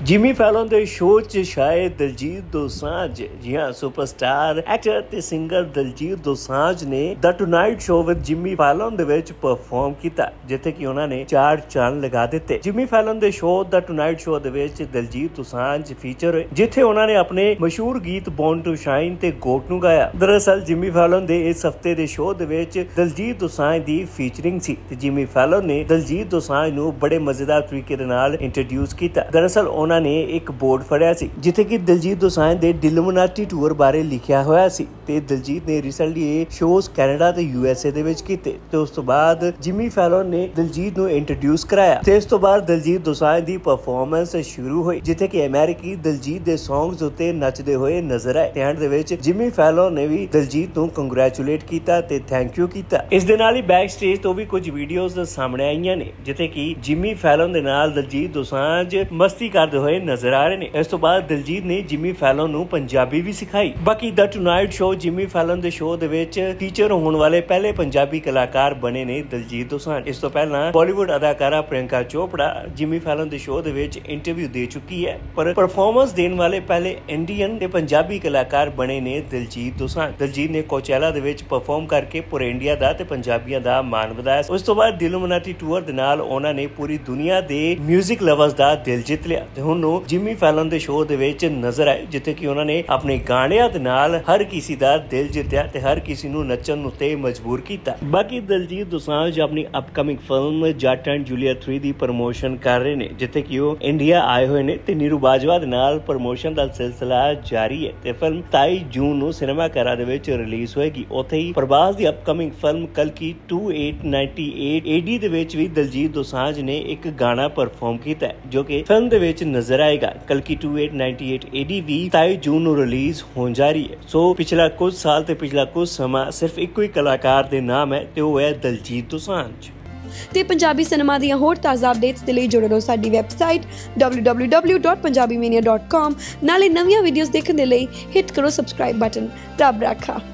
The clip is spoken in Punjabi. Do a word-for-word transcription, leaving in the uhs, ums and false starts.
ਜਿਮੀ ਫੈਲਨ ਦੇ ਸ਼ੋਅ 'ਚ ਸ਼ਾਇਦ ਦਿਲਜੀਤ ਦੋਸਾਂਝ, ਜੀ ਹਾਂ, ਸੁਪਰਸਟਾਰ ਐਕਟਰ ਤੇ ਸਿੰਗਰ ਦਿਲਜੀਤ ਦੋਸਾਂਝ ਨੇ the Tonight show with Jimmy fallen ਦੇ ਵਿੱਚ ਪਰਫਾਰਮ ਕੀਤਾ, ਜਿੱਥੇ ਕਿ ਉਹਨਾਂ ਨੇ ਚਾਰ ਚੰਨ ਲਗਾ ਦਿੱਤੇ। ਜਿਮੀ ਫੈਲਨ ਦੇ ਸ਼ੋਅ ਦ ਟੂਨਾਈਟ ਸ਼ੋਅ ਦੇ ਵਿੱਚ ਦਿਲਜੀਤ ਦੋਸਾਂਝ ਫੀਚਰ ਹੋਏ, ਜਿੱਥੇ ਉਹਨਾਂ ਨੇ ਆਪਣੇ ਮਸ਼ਹੂਰ ਗੀਤ ਬੌਰਨ ਟੂ ਸ਼ਾਈਨ ਤੇ ਗੋਟ ਨੂੰ ਗਾਇਆ। ਦਰਅਸਲ ਜਿਮੀ ਫੈਲਨ ਦੇ ਇਸ ਹਫਤੇ ਦੇ ਸ਼ੋਅ ਦੇ ਵਿੱਚ ਦਿਲਜੀਤ ਦੋਸਾਂਝ ਦੀ ਫੀਚਰਿੰਗ ਸੀ ਤੇ ਜਿਮੀ ਫੈਲਨ ਨੇ ਦਿਲਜੀਤ ਦੋਸਾਂਝ ਨੂੰ ਬੜੇ ਮਜ਼ੇਦਾਰ ਤਰੀਕੇ ਦੇ ਨਾਲ ਇੰਟਰੋਡਿਊਸ ਕੀਤਾ। ਦਰਅਸਲ ਉਹਨਾਂ ਨੇ ਇੱਕ ਬੋਰਡ ਫੜਿਆ ਸੀ ਜਿੱਥੇ ਕਿ ਦਿਲਜੀਤ ਦੋਸਾਂਝ ਦੇ ਇਲੂਮੀਨਾਟੀ ਟੂਰ ਬਾਰੇ ਲਿਖਿਆ ਹੋਇਆ ਸੀ ਤੇ ਦਿਲਜੀਤ ਨੇ ਰੀਸੈਂਟਲੀ ਇਹ ਸ਼ੋਜ਼ ਕੈਨੇਡਾ ਤੇ ਯੂ ਐਸ ਏ ਦੇ ਵਿੱਚ ਕੀਤੇ ਤੇ ਉਸ ਤੋਂ ਬਾਅਦ ਜਿਮੀ ਫੈਲਨ ਨੇ ਦਿਲਜੀਤ ਨੂੰ ਇੰਟਰੋਡਿਊਸ ਕਰਾਇਆ ਤੇ ਇਸ ਤੋਂ ਬਾਅਦ ਦਿਲਜੀਤ ਦੋਸਾਂਝ ਦੀ ਪਰਫਾਰਮੈਂਸ ਸ਼ੁਰੂ ਹੋਈ, ਜਿੱਥੇ ਕਿ ਅਮਰੀਕੀ ਦਿਲਜੀਤ ਦੇ ਸੌਂਗਸ ਉੱਤੇ ਨੱਚਦੇ ਹੋਏ ਨਜ਼ਰ ਆਏ ਤੇ ਐਂਡ ਦੇ ਵਿੱਚ ਜਿਮੀ ਫੈਲਨ ਨੇ ਵੀ ਦਿਲਜੀਤ ਨੂੰ ਕੰਗ੍ਰੈਚੁਲੇਟ ਕੀਤਾ ਤੇ ਥੈਂਕ ਯੂ ਕੀਤਾ। ਇਸ ਦੇ ਨਾਲ ਹੀ ਬੈਕ ਸਟੇਜ ਤੋਂ ਵੀ ਕੁਝ ਵੀਡੀਓਜ਼ ਸਾਹਮਣੇ ਆਈਆਂ ਨੇ, ਜਿੱਥੇ ਕਿ ਜਿਮੀ ਫੈਲਨ ਦੇ ਨਾਲ ਦਿਲਜੀਤ ਦੋਸਾਂਝ ਮਸਤੀ ਕਰਦੇ ਹੋਏ ਨਜ਼ਰ ਆ ਰਹੇ ਨੇ। ਇਸ ਤੋਂ ਬਾਅਦ ਦਿਲਜੀਤ ਨੇ ਜਿਮੀ ਫੈਲਨ ਨੂੰ ਪੰਜਾਬੀ ਵੀ ਸਿਖਾਈ। ਬਾਕੀ ਦ ਟੂਨਾਈਟ ਸ਼ੋਅ ਜਿਮੀ ਫੈਲਨ ਦੇ ਸ਼ੋਅ ਦੇ ਵਿੱਚ ਫੀਚਰ ਹੋਣ ਵਾਲੇ ਪਹਿਲੇ ਪੰਜਾਬੀ ਕਲਾਕਾਰ ਬਣੇ ਨੇ ਦਿਲਜੀਤ ਦੋਸਾਂਝ। ਇਸ ਤੋਂ ਪਹਿਲਾਂ ਬਾਲੀਵੁੱਡ ਅਦਾਕਾਰਾ ਪ੍ਰਿਯੰਕਾ ਚੋਪੜਾ ਜਿਮੀ ਫੈਲਨ ਦੇ ਸ਼ੋਅ ਦੇ ਵਿੱਚ ਇੰਟਰਵਿਊ ਦੇ ਚੁੱਕੀ ਹੈ, ਪਰ ਪਰਫਾਰਮੈਂਸ ਦੇਣ ਵਾਲੇ ਪਹਿਲੇ ਇੰਡੀਅਨ ਤੇ ਪੰਜਾਬੀ ਕਲਾਕਾਰ ਬਣੇ ਨੇ ਦਿਲਜੀਤ ਦੋਸਾਂਝ। ਦਿਲਜੀਤ ਨੇ ਕੋਚੈਲਾ ਦੇ ਵਿੱਚ ਪਰਫਾਰਮ ਕਰਕੇ ਪੂਰੇ ਇੰਡੀਆ ਦਾ ਤੇ ਪੰਜਾਬੀਆਂ ਦਾ ਮਾਣ ਵਧਾਇਆ। ਉਸ ਤੋਂ ਬਾਅਦ ਇਲੂਮੀਨਾਟੀ ਟੂਰ ਦੇ ਨਾਲ ਉਹਨਾਂ ਨੇ ਪੂਰੀ ਦੁਨੀਆ ਦੇ ਮਿਊਜ਼ਿਕ ਲਵਰਸ ਦਾ ਦਿਲ ਜਿੱਤ ਲਿਆ ਤੇ ਹੁਣ ਉਹ ਜਿਮੀ ਫੈਲਨ ਦੇ ਸ਼ੋਅ ਦੇ ਵਿੱਚ ਨਜ਼ਰ ਆਏ, ਜਿੱਥੇ ਕਿ ਉਹਨਾਂ ਨੇ ਆਪਣੇ ਗਾਣਿਆਂ ਦੇ ਨਾਲ ਹਰ ਕਿਸੇ ਦਾ ਦਿਲ ਜਿੱਤਿਆ ਤੇ ਹਰ ਕਿਸੇ ਨੂੰ ਨੱਚਣ ਉੱਤੇ ਮਜਬੂਰ ਕੀਤਾ। ਬਾਕੀ ਦਿਲਜੀਤ ਦੋਸਾਂਝ ਆਪਣੀ upcoming film Jatt and Juliet three ਦੀ ਪ੍ਰਮੋਸ਼ਨ ਕਰ ਰਹੇ ਨੇ, ਜਿੱਥੇ ਕਿ ਉਹ ਇੰਡੀਆ ਆਏ ਹੋਏ ਨੇ ਤੇ ਨੀਰੂ ਬਾਜਵਾ ਦੇ ਨਾਲ ਪ੍ਰਮੋਸ਼ਨ ਦਾ ਸਿਲਸਿਲਾ ਜਾਰੀ ਹੈ ਤੇ ਫਿਲਮ ਸਤਾਈ ਜੂਨ ਨੂੰ ਸਿਨੇਮਾ ਘਰਾਂ ਦੇ ਵਿੱਚ ਰਿਲੀਜ਼ ਹੋਏਗੀ। ਉੱਥੇ ਹੀ ਪ੍ਰਭਾਸ ਦੀ ਅਪਕਮਿੰਗ ਫਿਲਮ ਕਲਕੀ two eight ninety eight A D ਦੇ ਵਿੱਚ ਵੀ ਦਿਲਜੀਤ ਦੋਸਾਂਝ ਨੇ ਇੱਕ ਗਾਣਾ ਪਰਫਾਰਮ ਕੀਤਾ ਹੈ, ਜੋ ਕਿ ਫਿਲਮ ਦੇ ਵਿੱਚ ਨਜ਼ਰ ਆਏਗਾ। ਕਲਕੀ two eight ninety eight A D ਵੀ ਸਤਾਈ ਜੂਨ ਨੂੰ ਰਿਲੀਜ਼ ਹੋਣ ਜਾ ਰਹੀ ਹੈ। ਸੋ ਪਿਛਲਾ ਕੁਝ ਸਾਲ ਤੇ ਪਿਛਲਾ ਕੁਝ ਸਮਾਂ ਸਿਰਫ ਇੱਕੋ ਹੀ ਕਲਾਕਾਰ ਦੇ ਨਾਮ ਹੈ ਤੇ ਉਹ ਹੈ ਦਿਲਜੀਤ ਦੋਸਾਂਝ। ਤੇ ਪੰਜਾਬੀ ਸਿਨੇਮਾ ਦੀਆਂ ਹੋਰ ਤਾਜ਼ਾ ਅਪਡੇਟਸ ਦੇ ਲਈ ਜੁੜੇ ਰਹੋ ਸਾਡੀ website W W W dot Punjabi mania dot com. ਨਾਲੇ ਨਵੀਆਂ ਵੀਡੀਓਜ਼ ਦੇਖਣ ਦੇ ਲਈ ਹਿੱਟ ਕਰੋ ਸਬਸਕ੍ਰਾਈਬ ਬਟਨ। ਰੱਬ ਰਾਖਾ।